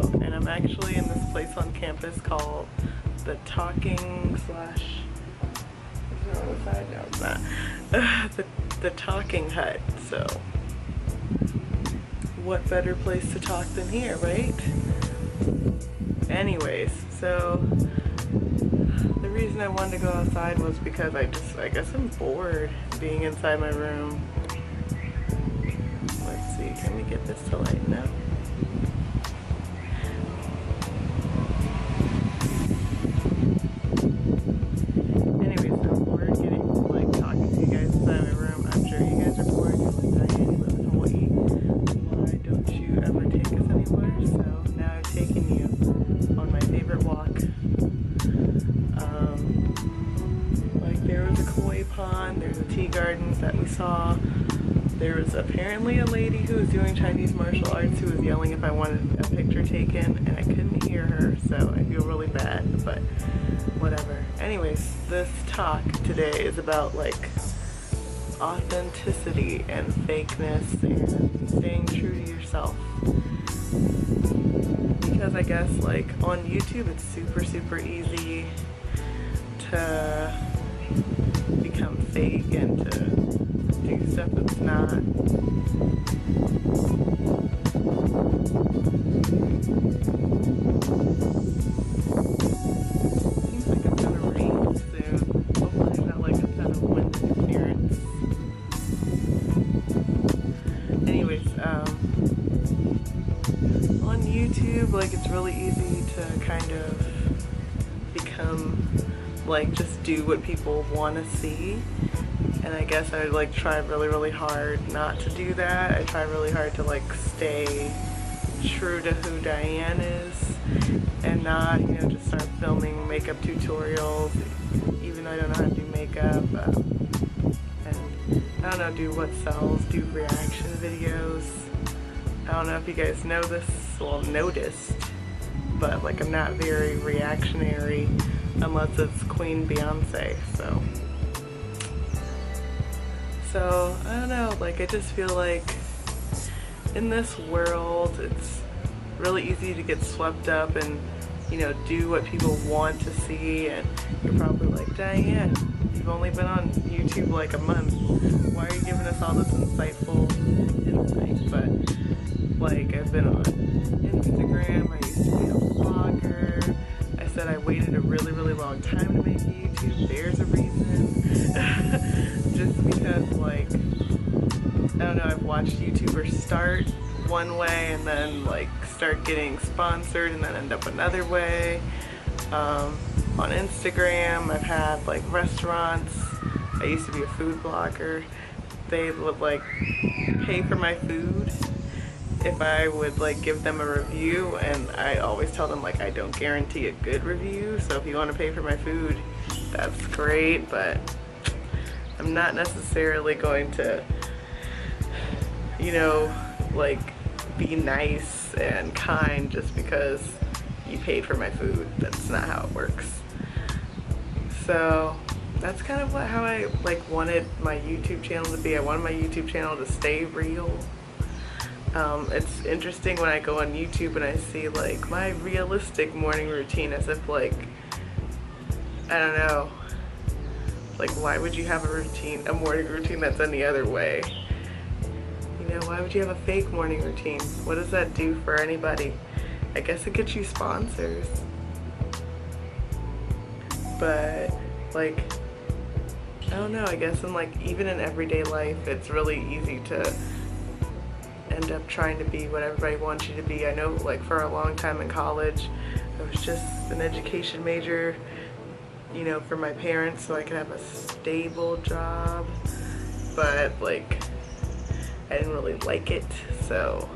and I'm actually in this place on campus called the Talking slash, is it on the side? No, it's not. The Talking Hut. So what better place to talk than here, right? Anyways, so the reason I wanted to go outside was because I guess I'm bored being inside my room. Let's see, can we get this to lighten up? Anyways, I'm bored getting, like, talking to you guys inside my room. I'm sure you guys are bored. You're like, Diane, you live in Hawaii. Why don't you ever take us anywhere? So now I've taken you on my favorite walk. Like, there was a koi pond, there's a tea garden that we saw. There was apparently a lady who was doing Chinese martial arts who was yelling if I wanted a picture taken, and I couldn't hear her, so I feel really bad, but whatever. Anyways, this talk today is about, like, authenticity and fakeness and staying true to yourself. Because I guess, like, on YouTube it's super easy to become fake and to do stuff that's not. Seems like it's gonna rain soon. Hopefully there's not like a ton of wind interference. Anyways, on YouTube, like, it's really easy to kind of become, like, just do what people want to see. And I guess I like try really hard not to do that. I try really hard to, like, stay true to who Diane is and not, you know, just start filming makeup tutorials, even though I don't know how to do makeup. And I don't know, do what sells, do reaction videos. I don't know if you guys know this, well, noticed, but, like, I'm not very reactionary unless it's Queen Beyonce, so I don't know, like, I just feel like in this world it's really easy to get swept up and, you know, do what people want to see. And you're probably like, Diane, you've only been on YouTube like a month, why are you giving us all this insightful insight? But, like, I've been on Instagram, I used to be a vlogger, I said I waited a really long time to make YouTube, there's a reason. Just because, like, I don't know, I've watched YouTubers start one way and then, like, start getting sponsored and then end up another way. On Instagram, I've had, like, restaurants. I used to be a food blogger. They would, like, pay for my food if I would, like, give them a review, and I always tell them, like, I don't guarantee a good review, so if you want to pay for my food, that's great, but I'm not necessarily going to, you know, like, be nice and kind just because you paid for my food. That's not how it works. So that's kind of how I, like, wanted my YouTube channel to be. I wanted my YouTube channel to stay real. It's interesting when I go on YouTube and I see, like, my realistic morning routine, as if, like, I don't know, like, why would you have a morning routine that's any other way? You know, why would you have a fake morning routine? What does that do for anybody? I guess it gets you sponsors. But, like, I don't know, I guess in, like, even in everyday life, it's really easy to end up trying to be what everybody wants you to be. I know, like, for a long time in college, I was just an education major, you know, for my parents so I could have a stable job, but, like, I didn't really like it, so.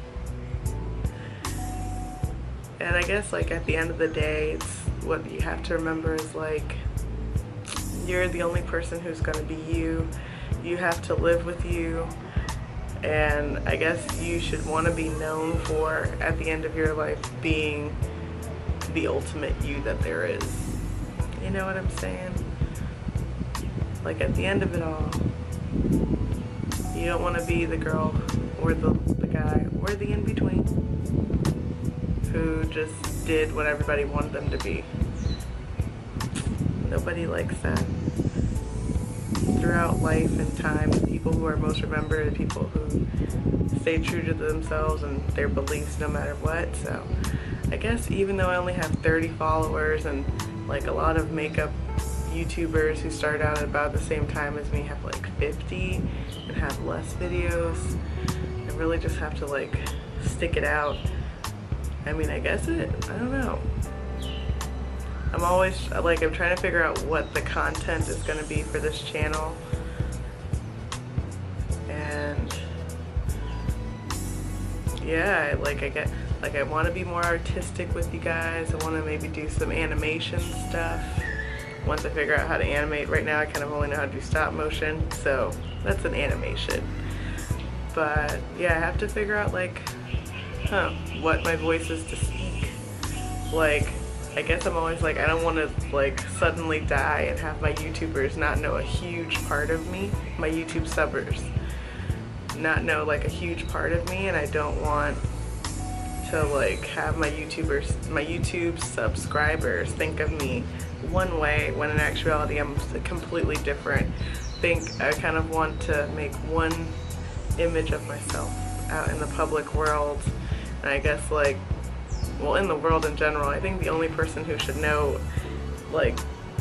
And I guess, like, at the end of the day, it's what you have to remember is, like, you're the only person who's gonna be you. You have to live with you. And I guess you should want to be known for, at the end of your life, being the ultimate you that there is. You know what I'm saying? Like, at the end of it all, you don't want to be the girl or the guy or the in-between who just did what everybody wanted them to be. Nobody likes that. Throughout life and time, the people who are most remembered are the people who stay true to themselves and their beliefs no matter what. So I guess even though I only have 30 followers, and like a lot of makeup YouTubers who started out at about the same time as me have like 50 and have less videos, I really just have to like stick it out. I mean, I don't know. I'm always like, I'm trying to figure out what the content is going to be for this channel, and yeah, I want to be more artistic with you guys. I want to maybe do some animation stuff. Once I figure out how to animate, right now I kind of only know how to do stop motion, so that's an animation. But yeah, I have to figure out like, what my voice is to speak. Like, I guess I'm always like, I don't want to like suddenly die and have my YouTubers not know a huge part of me, my YouTube subbers not know like a huge part of me, and I don't want to like have my YouTube subscribers think of me one way when in actuality I'm completely different. I kind of want to make one image of myself out in the public world, and I guess like, well, in the world in general, I think the only person who should know like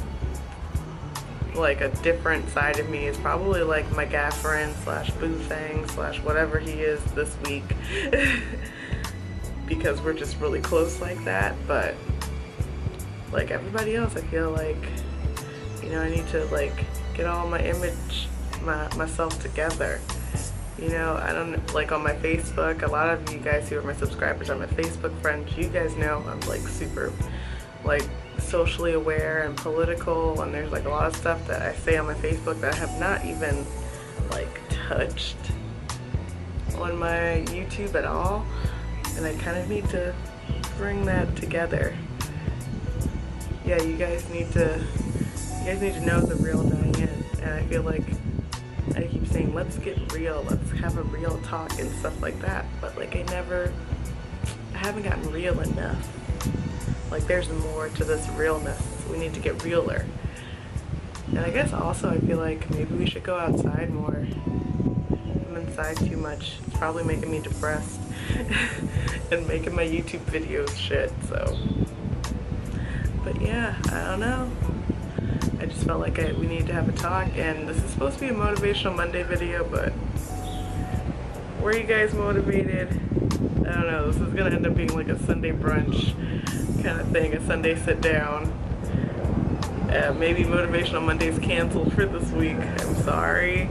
a different side of me is probably like my gafferin slash boo thing slash whatever he is this week because we're just really close like that. But like everybody else, I feel like, you know, I need to like get all my image, myself together. You know, I don't, like on my Facebook, a lot of you guys who are my subscribers are my Facebook friends. You guys know I'm like super like socially aware and political, and there's like a lot of stuff that I say on my Facebook that I have not even like touched on my YouTube at all, and I kind of need to bring that together. Yeah, you guys need to know the real Dianne, and I feel like I keep saying, let's get real, let's have a real talk and stuff like that, but like I haven't gotten real enough. Like there's more to this realness. We need to get realer. And I guess also I feel like maybe we should go outside more. I'm inside too much. It's probably making me depressed and making my YouTube videos shit, so. But yeah, I don't know. I just felt like we need to have a talk, and this is supposed to be a Motivational Monday video, but were you guys motivated? I don't know, this is gonna end up being like a Sunday brunch kind of thing, a Sunday sit down. Maybe Motivational Monday's canceled for this week. I'm sorry.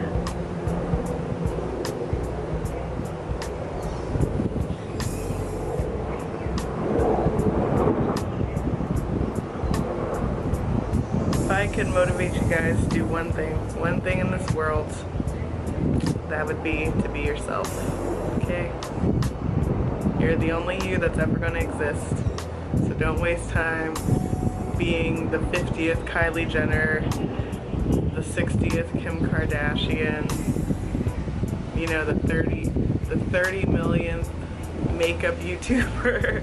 If I could motivate you guys to do one thing in this world, that would be to be yourself, okay? You're the only you that's ever going to exist, so don't waste time being the 50th Kylie Jenner, the 60th Kim Kardashian, you know, the 30 millionth makeup YouTuber.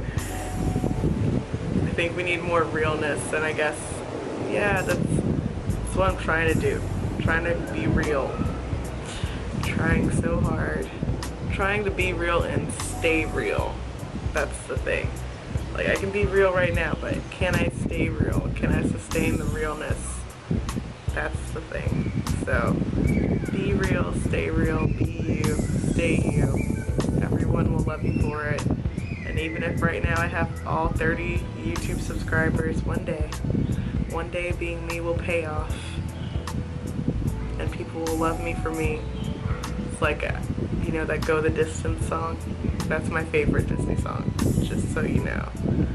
I think we need more realness, and I guess, yeah, that's what I'm trying to do. I'm trying to be real. I'm trying so hard. I'm trying to be real and stay real. That's the thing. Like, I can be real right now, but can I stay real? Can I sustain the realness? That's the thing. So, be real, be you, stay you. Everyone will love you for it. And even if right now I have all 30 YouTube subscribers, one day being me will pay off. And people will love me for me. It's like, you know, that Go the Distance song? That's my favorite Disney song, just so you know.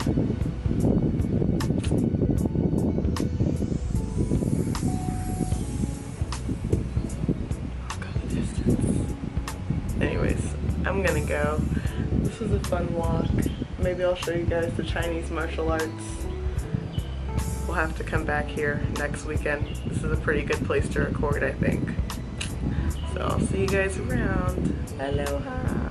Go the distance. Anyways, I'm gonna go. This was a fun walk. Maybe I'll show you guys the Chinese martial arts. We'll have to come back here next weekend. This is a pretty good place to record, I think. So I'll see you guys around. Aloha.